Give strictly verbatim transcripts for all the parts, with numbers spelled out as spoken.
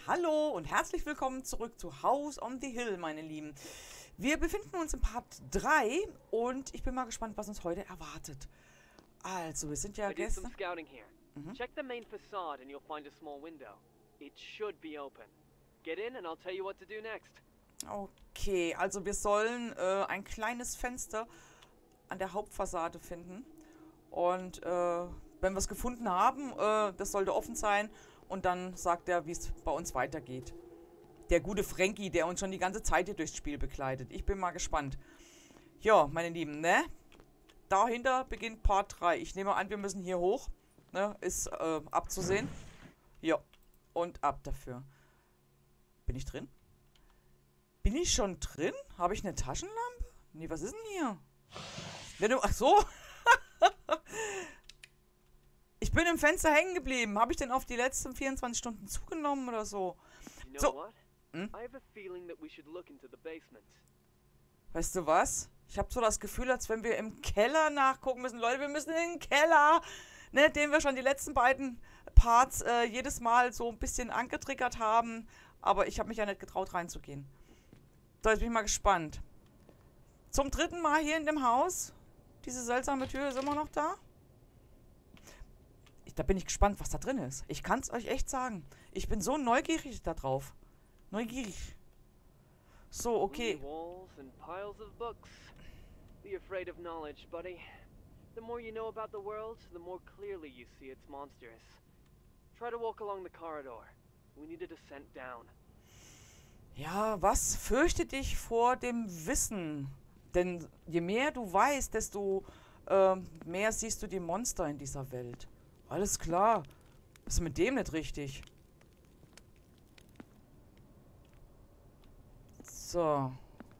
Hallo und herzlich willkommen zurück zu House on the Hill, meine Lieben. Wir befinden uns im Part drei und ich bin mal gespannt, was uns heute erwartet. Also, wir sind ja gestern... Mhm. Check the main facade and you'll find a small window. It should be open. Get in and I'll tell you what to do next. Okay, also wir sollen äh, ein kleines Fenster an der Hauptfassade finden. Und äh, wenn wir es gefunden haben, äh, das sollte offen sein. Und dann sagt er, wie es bei uns weitergeht. Der gute Frankie, der uns schon die ganze Zeit hier durchs Spiel begleitet. Ich bin mal gespannt. Ja, meine Lieben, ne? Dahinter beginnt Part drei. Ich nehme an, wir müssen hier hoch. Ne? Ist äh, abzusehen. Ja. Und ab dafür. Bin ich drin? Bin ich schon drin? Habe ich eine Taschenlampe? Nee, was ist denn hier? Ja, du, ach so. Ich bin im Fenster hängen geblieben. Habe ich denn auf die letzten vierundzwanzig Stunden zugenommen oder so? So. Hm? Weißt du was? Ich habe so das Gefühl, als wenn wir im Keller nachgucken müssen. Leute, wir müssen in den Keller, ne, den wir schon die letzten beiden Parts äh, jedes Mal so ein bisschen angetriggert haben. Aber ich habe mich ja nicht getraut reinzugehen. So, jetzt bin ich mal gespannt. Zum dritten Mal hier in dem Haus. Diese seltsame Tür ist immer noch da. Ich, da bin ich gespannt, was da drin ist. Ich kann es euch echt sagen. Ich bin so neugierig da drauf. Neugierig. So, okay. Be afraid of knowledge, buddy. The more you know about the world, the more clearly you see its monsters. Try to walk along the corridor. We need a descent down. Ja, was? Fürchte dich vor dem Wissen. Denn je mehr du weißt, desto äh, mehr siehst du die Monster in dieser Welt. Alles klar. Was ist mit dem nicht richtig? So.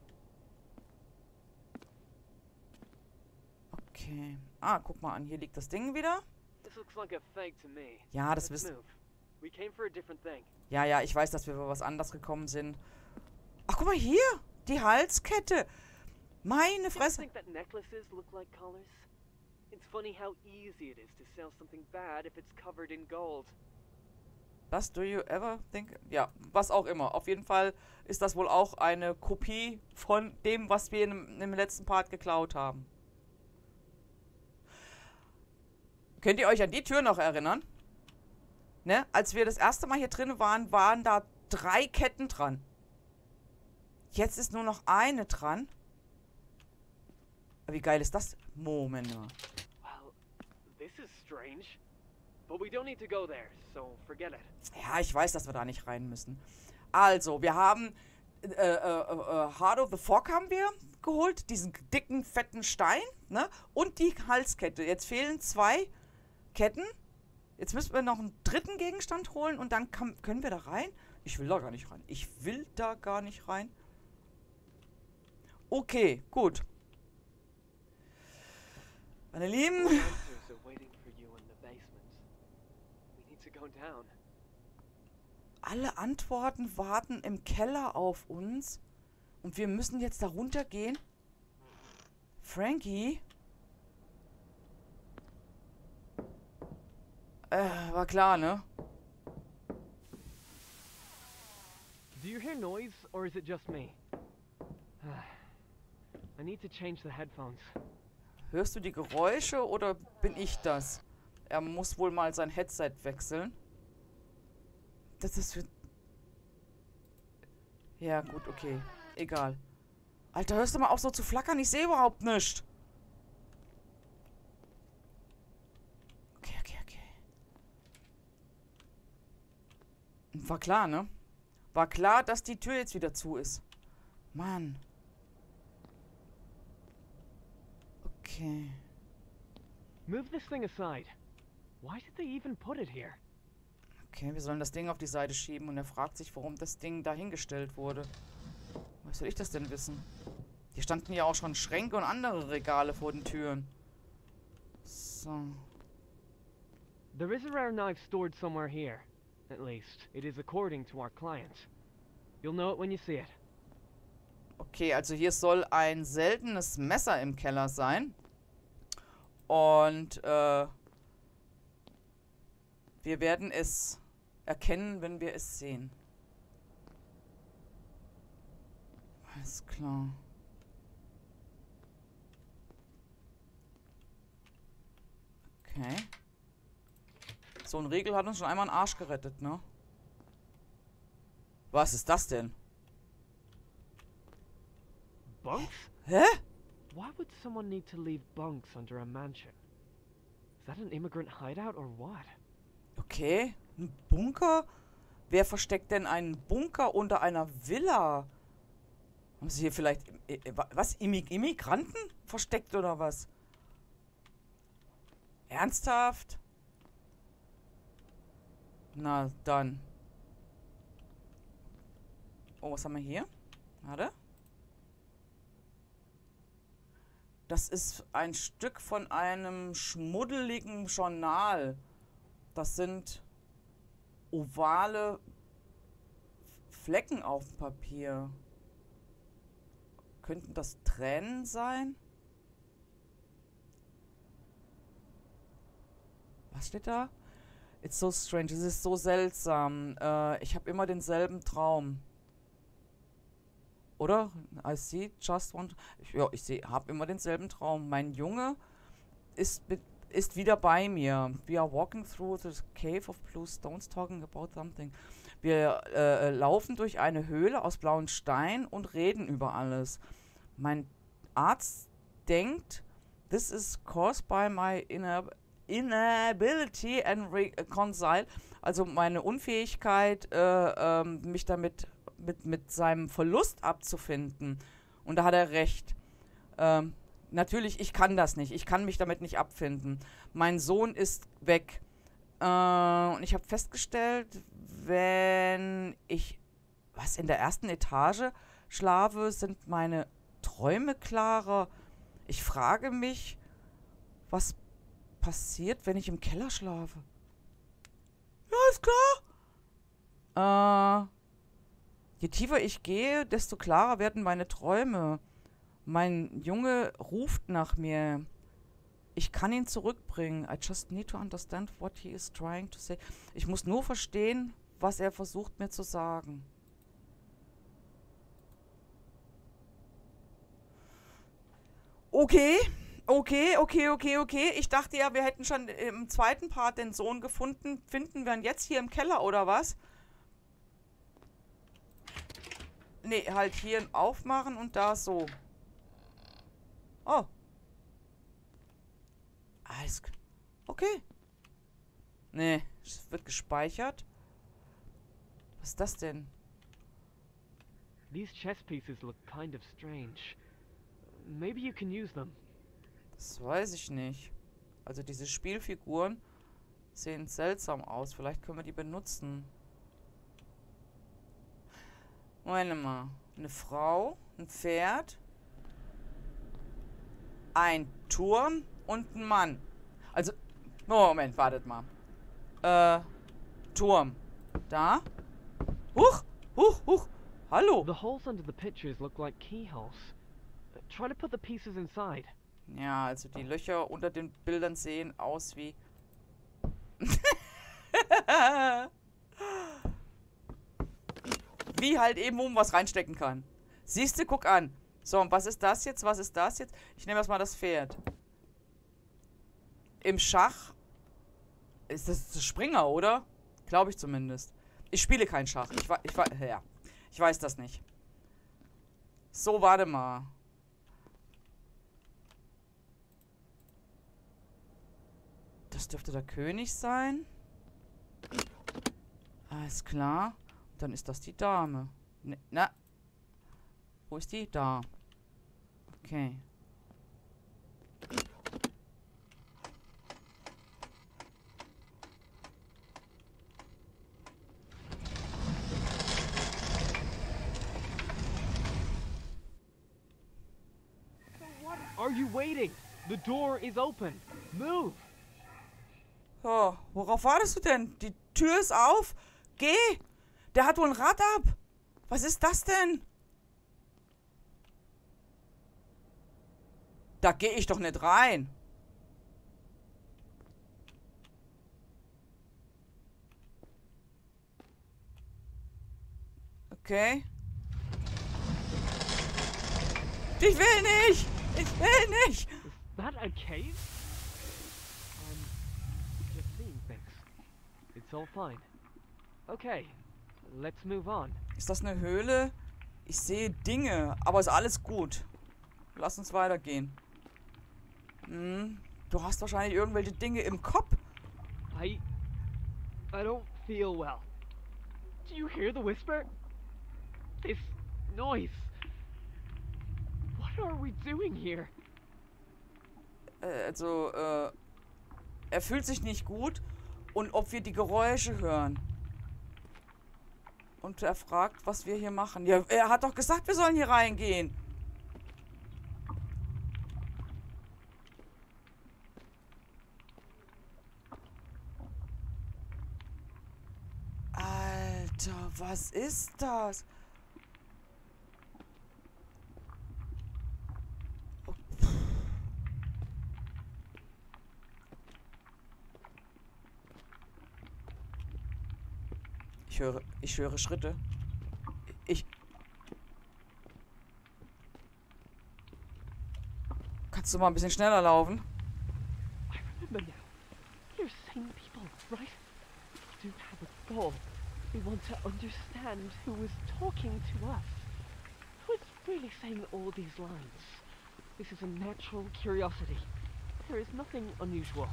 Okay. Ah, guck mal an. Hier liegt das Ding wieder. Ja, das wissen... Ja, ja, ich weiß, dass wir für was anderes gekommen sind. Ach, guck mal hier. Die Halskette. Meine Fresse. Was do you ever think? Ja, was auch immer. Auf jeden Fall ist das wohl auch eine Kopie von dem, was wir in, im letzten Part geklaut haben. Könnt ihr euch an die Tür noch erinnern? Ne? Als wir das erste Mal hier drin waren, waren da drei Ketten dran. Jetzt ist nur noch eine dran. Aber wie geil ist das? Moment mal. Ja, ich weiß, dass wir da nicht rein müssen. Also, wir haben äh, äh, äh, Heart of the Fog haben wir geholt. Diesen dicken, fetten Stein. Ne? Und die Halskette. Jetzt fehlen zwei Ketten. Jetzt müssen wir noch einen dritten Gegenstand holen und dann kann, können wir da rein. Ich will da gar nicht rein. Ich will da gar nicht rein. Okay, gut. Meine Lieben. Alle Antworten warten im Keller auf uns. Und wir müssen jetzt da runtergehen. Frankie? Äh, war klar, ne? Do you hear noise or is it just me? I need to change the headphones. Hörst du die Geräusche oder bin ich das? Er muss wohl mal sein Headset wechseln. Das ist für... Ja, gut, okay. Egal. Alter, hörst du mal auf so zu flackern? Ich sehe überhaupt nichts. Okay, okay, okay. War klar, ne? War klar, dass die Tür jetzt wieder zu ist. Mann. Okay. Move this thing aside. Why did they even put it here? Okay, wir sollen das Ding auf die Seite schieben und er fragt sich, warum das Ding dahingestellt wurde. Was soll ich das denn wissen? Hier standen ja auch schon Schränke und andere Regale vor den Türen. So. There is a rare knife stored somewhere here. At least, it is according to our client. You'll know it when you see it. Okay, also hier soll ein seltenes Messer im Keller sein. Und, äh, wir werden es erkennen, wenn wir es sehen. Alles klar. Okay. So ein Riegel hat uns schon einmal einen Arsch gerettet, ne? Was ist das denn? Bunks? Hä? Why would someone need to leave bunks under a mansion? Is that an immigrant hideout or what? Okay. Ein Bunker? Wer versteckt denn einen Bunker unter einer Villa? Haben sie hier vielleicht... Was? Immigranten versteckt oder was? Ernsthaft? Na, dann. Oh, was haben wir hier? Warte. Das ist ein Stück von einem schmuddeligen Journal. Das sind ovale Flecken auf dem Papier. Könnten das Tränen sein? Was steht da? It's so strange. Es ist so seltsam. Äh, ich habe immer denselben Traum. Oder? I see just one... Ich, ja, ich sehe, habe immer denselben Traum. Mein Junge ist, mit, ist wieder bei mir. We are walking through the cave of blue stones talking about something. Wir äh, laufen durch eine Höhle aus blauen Stein und reden über alles. Mein Arzt denkt, this is caused by my inner... Inability and reconcile, also meine Unfähigkeit, äh, ähm, mich damit mit, mit seinem Verlust abzufinden. Und da hat er recht. Ähm, natürlich, ich kann das nicht. Ich kann mich damit nicht abfinden. Mein Sohn ist weg. Äh, und ich habe festgestellt, wenn ich was in der ersten Etage schlafe, sind meine Träume klarer. Ich frage mich, was passiert, wenn ich im Keller schlafe? Ja, ist klar. Äh, je tiefer ich gehe, desto klarer werden meine Träume. Mein Junge ruft nach mir. Ich kann ihn zurückbringen. I just need to understand what he is trying to say. Ich muss nur verstehen, was er versucht mir zu sagen. Okay. Okay, okay, okay, okay. Ich dachte ja, wir hätten schon im zweiten Part den Sohn gefunden. Finden wir ihn jetzt hier im Keller, oder was? Nee, halt hier aufmachen und da so. Oh. Alles klar. Okay. Nee, es wird gespeichert. Was ist das denn? These chess pieces look kind of strange. Maybe you can use them. Das weiß ich nicht. Also diese Spielfiguren sehen seltsam aus. Vielleicht können wir die benutzen. Moment mal. Eine Frau, ein Pferd, ein Turm und ein Mann. Also, Moment, wartet mal. Äh, Turm. Da. Huch, huch, huch. Hallo. The holes under the pictures look like keyholes. Try to put the pieces inside. Ja, also die Löcher unter den Bildern sehen aus wie... wie halt eben, wo man was reinstecken kann. Siehst du, guck an. So, und was ist das jetzt? Was ist das jetzt? Ich nehme erstmal das Pferd. Im Schach ist das der Springer, oder? Glaube ich zumindest. Ich spiele kein Schach. Ich, ich, ja. ich weiß das nicht. So, warte mal. Das dürfte der König sein. Alles klar. Und dann ist das die Dame. Ne, na. Wo ist die? Da. Okay. What are you waiting? The door is open. Move! Oh, worauf wartest du denn? Die Tür ist auf. Geh! Der hat wohl ein Rad ab. Was ist das denn? Da gehe ich doch nicht rein. Okay. Ich will nicht! Ich will nicht! Is that a cave? I'm just seeing things. It's all fine. Okay, let's move on. Ist das eine Höhle? Ich sehe Dinge, aber ist alles gut. Lass uns weitergehen. Hm, du hast wahrscheinlich irgendwelche Dinge im Kopf. I... I don't feel well. Do you hear the whisper? This noise. What are we doing here? Äh, also, äh, er fühlt sich nicht gut und ob wir die Geräusche hören. Und er fragt, was wir hier machen. Ja, er hat doch gesagt, wir sollen hier reingehen. Alter, was ist das? Oh, pff. Ich höre, ich höre Schritte. Ich... Kannst du mal ein bisschen schneller laufen? I remember now. You're sane people, right? You do have a goal. We want to understand who is talking to us. Who is really saying all these lines? This is a natural curiosity. There is nothing unusual.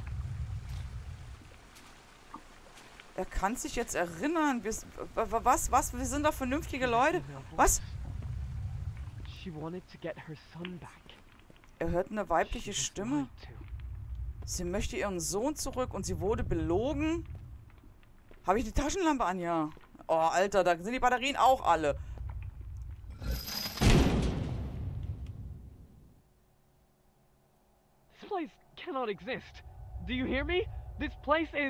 Er kann sich jetzt erinnern. Wir, was? Was? Wir sind doch vernünftige Leute. Was? She wanted to get her son back. Er hört eine weibliche Stimme. Sie möchte ihren Sohn zurück und sie wurde belogen. Habe ich die Taschenlampe an? Ja. Oh, Alter, da sind die Batterien auch alle. This place cannot exist. Do you hear me? This place is...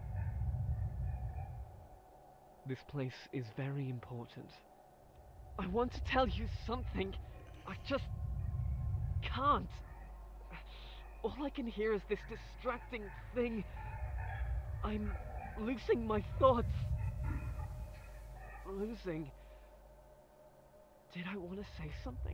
This place is very important. I want to tell you something. I just can't. All I can hear is this distracting thing. I'm losing my thoughts. Losing. Did I want to say something?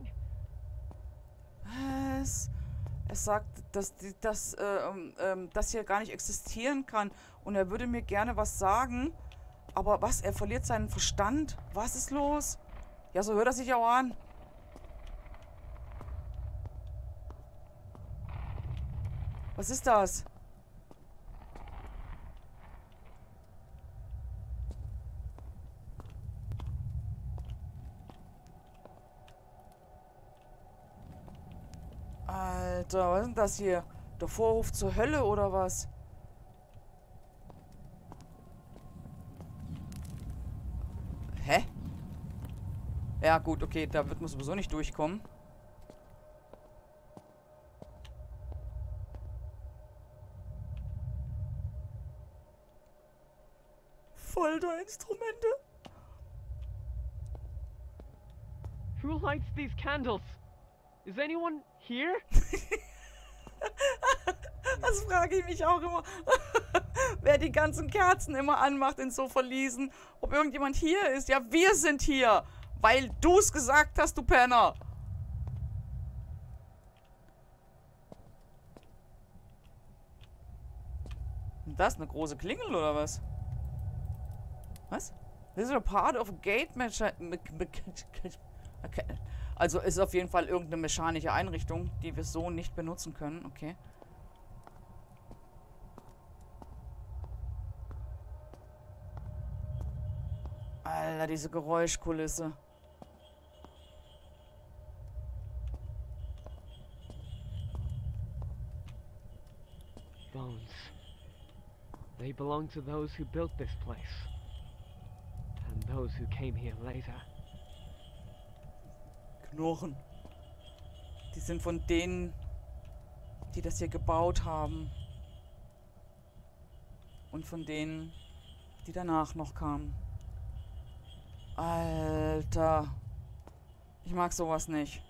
Was? Er sagt, dass die- dass äh, ähm, ähm, das hier gar nicht existieren kann. Und er würde mir gerne was sagen. Aber was? Er verliert seinen Verstand? Was ist los? Ja, so hört er sich auch an. Was ist das? Alter, was ist denn das hier? Der Vorhof zur Hölle oder was? Hä? Ja, gut, okay, da wird man sowieso nicht durchkommen. Folterinstrumente? Who lights these candles? Is anyone here? Das frage ich mich auch immer. Wer die ganzen Kerzen immer anmacht in so Verliesen. Ob irgendjemand hier ist. Ja, wir sind hier. Weil du es gesagt hast, du Penner. Und das eine große Klingel oder was? Was? This is a part of a gate mecha me me okay. Also ist auf jeden Fall irgendeine mechanische Einrichtung, die wir so nicht benutzen können. Okay. Alter, diese Geräuschkulisse. Bones. They belong to those who built this place. And those who came here later. Knochen. Die sind von denen, die das hier gebaut haben. Und von denen, die danach noch kamen. Alter. Ich mag sowas nicht.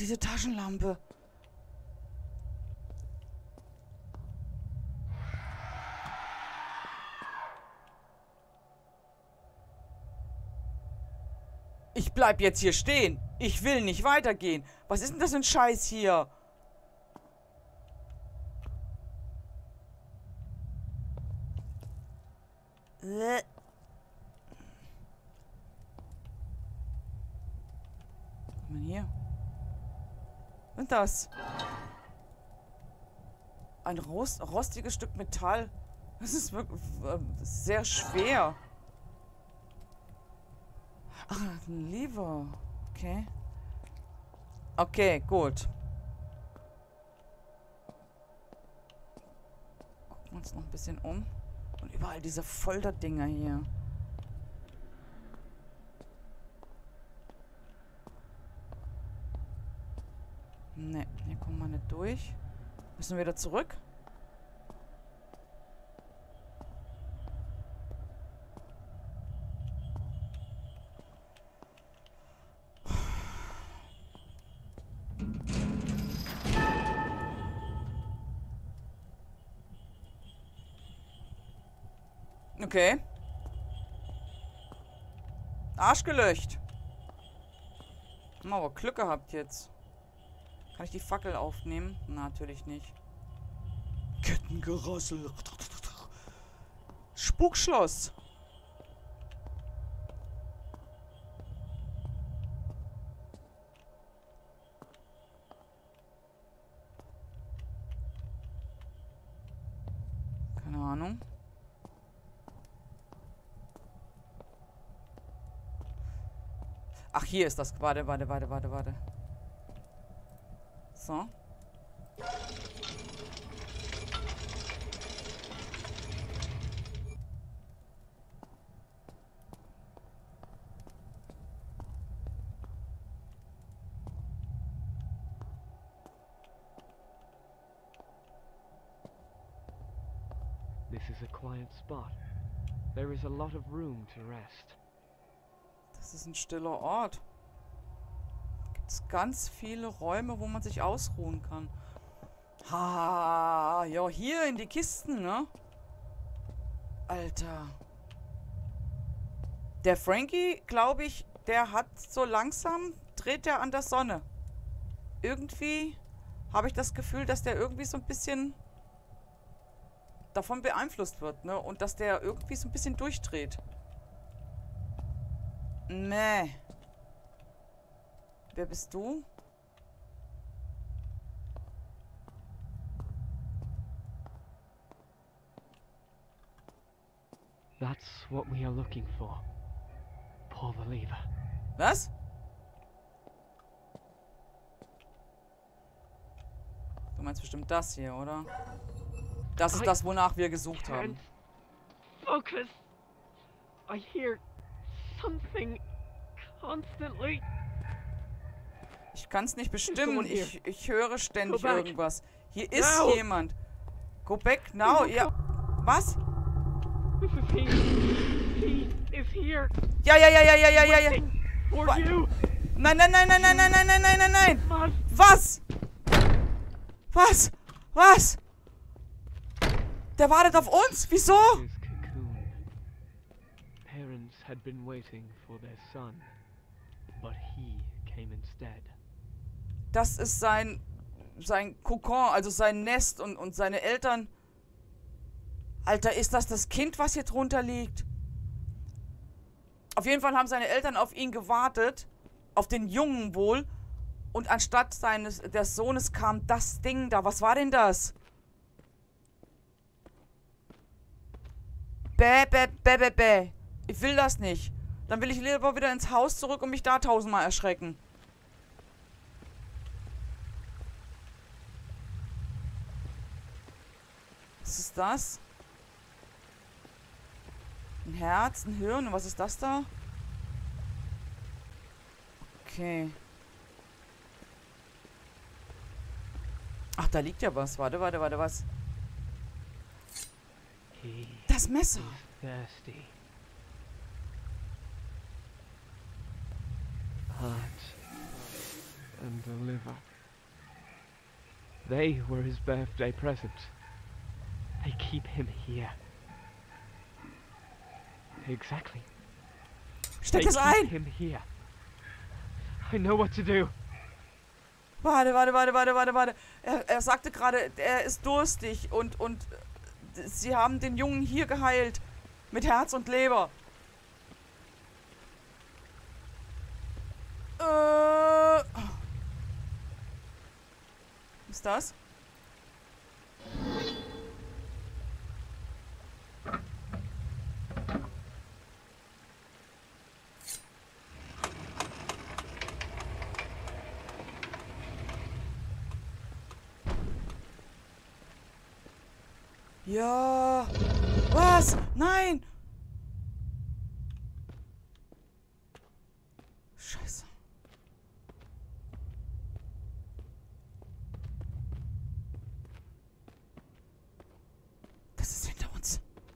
diese Taschenlampe. Ich bleib jetzt hier stehen. Ich will nicht weitergehen. Was ist denn das für ein Scheiß hier? Äh. Was haben wir hier? Und das? Ein rost rostiges Stück Metall. Das ist wirklich äh, sehr schwer. Ach, ein Lever. Okay. Okay, gut. Gucken wir uns noch ein bisschen um. Und überall diese Folterdinger hier. Ne, hier kommen wir nicht durch. Müssen wir wieder zurück? Okay. Arsch gelöcht. Haben wir aber Glück gehabt jetzt. Kann ich die Fackel aufnehmen? Na, natürlich nicht. Kettengerassel. Spukschloss. Keine Ahnung. Ach, hier ist das. Warte, warte, warte, warte, warte. So. This is a quiet spot. There is a lot of room to rest. Das ist ein stiller Ort. Gibt es ganz viele Räume, wo man sich ausruhen kann. Ha, ja, hier in die Kisten, ne? Alter. Der Frankie, glaube ich, der hat so langsam, dreht der an der Sonne. Irgendwie habe ich das Gefühl, dass der irgendwie so ein bisschen davon beeinflusst wird, ne? Und dass der irgendwie so ein bisschen durchdreht. Nee. Wer bist du? That's what we are looking for. Pull the lever. Was? Du meinst bestimmt das hier, oder? Das ist das, wonach wir gesucht haben. Focus. I hear something constantly. Ich kann es nicht bestimmen. Ich, ich höre ständig irgendwas. Hier ist Now. jemand. Go back now. Ja. Was? This is he. He is here. Ja, ja, ja, ja, ja, ja, ja, ja. Waiting for Wa- you. Nein, nein, nein, nein, nein, nein, nein, nein, nein, nein, nein. Was? Was? Was? Was? Der wartet auf uns? Wieso? His cocoon. Parents had been waiting for their son, but he came instead. Das ist sein sein Kokon, also sein Nest und, und seine Eltern. Alter, ist das das Kind, was hier drunter liegt? Auf jeden Fall haben seine Eltern auf ihn gewartet, auf den Jungen wohl. Und anstatt seines des Sohnes kam das Ding da. Was war denn das? Bäh, bäh, bäh, bäh, bäh. Ich will das nicht. Dann will ich lieber wieder ins Haus zurück und mich da tausendmal erschrecken. Was ist das? Ein Herz, ein Hirn. Und was ist das da? Okay. Ach, da liegt ja was. Warte, warte, warte, was? He Das Messer. is thirsty. But and a liver. They were his birthday present. They keep him here. Exactly. Steck They es keep ein! him here. I know what to do. Warte, warte, warte, warte, warte, warte. Er, er sagte gerade, er ist durstig und, und äh, sie haben den Jungen hier geheilt. Mit Herz und Leber. Äh. Was ist das? Ja. Was? Nein. Scheiße. Das ist hinter uns.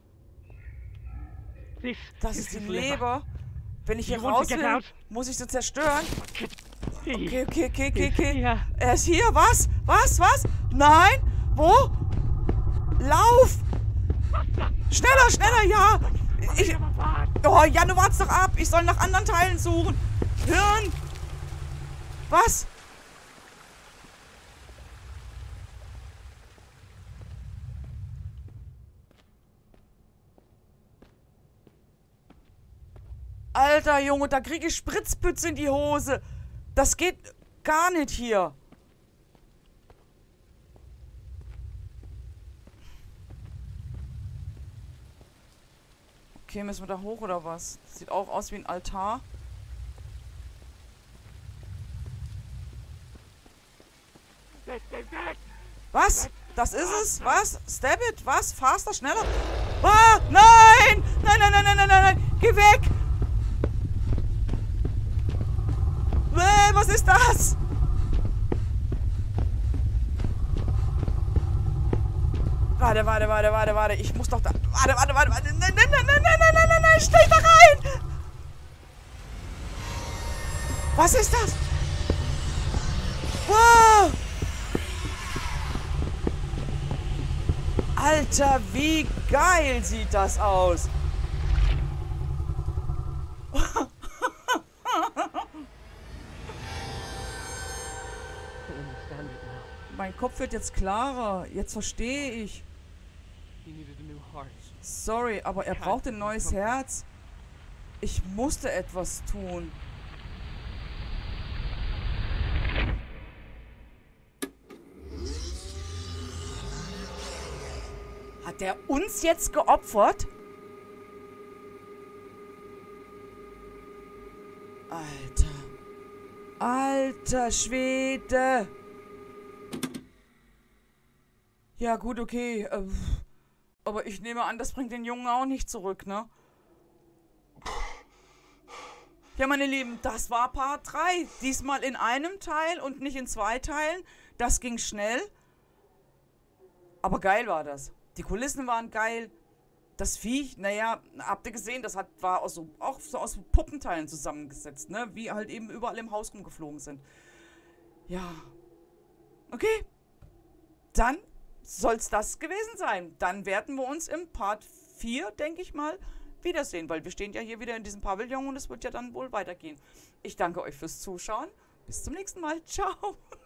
This Das is ist die his liver. Leber. Wenn ich hier You want raus to get will, out? muss ich sie zerstören. He Okay, okay, okay, okay, is okay. here. Er ist hier. Was? Was? Was? Nein. Wo? Lauf! Schneller, schneller, ja! Ich, oh, ja, du wartest doch ab. Ich soll nach anderen Teilen suchen. Hirn! Was? Alter Junge, da kriege ich Spritzpütze in die Hose. Das geht gar nicht hier. Okay, müssen wir da hoch oder was? Sieht auch aus wie ein Altar. Was? Das ist es? Was? Stab it? Was? Faster? Schneller? Ah! Nein! Nein, nein, nein, nein, nein, nein, nein! Geh weg! Äh, was ist das? Warte, warte, warte, warte, warte. Ich muss doch da... Warte, warte, warte, warte. Nein, nein, nein, nein, nein, nein, nein, nein, nein. Stell da rein! Was ist das? Wow! Alter, wie geil sieht das aus! Mein Kopf wird jetzt klarer. Jetzt verstehe ich. Sorry, aber er braucht ein neues Herz. Ich musste etwas tun. Hat er uns jetzt geopfert? Alter. Alter Schwede. Ja gut, okay. Äh, aber ich nehme an, das bringt den Jungen auch nicht zurück, ne? Ja, meine Lieben, das war Part drei. Diesmal in einem Teil und nicht in zwei Teilen. Das ging schnell. Aber geil war das. Die Kulissen waren geil. Das Viech, naja, habt ihr gesehen, das hat, war aus so, auch so aus Puppenteilen zusammengesetzt, ne? Wie halt eben überall im Haus rumgeflogen sind. Ja. Okay. Dann soll es das gewesen sein. Dann werden wir uns im Part vier, denke ich mal, wiedersehen, weil wir stehen ja hier wieder in diesem Pavillon und es wird ja dann wohl weitergehen. Ich danke euch fürs Zuschauen. Bis zum nächsten Mal. Ciao.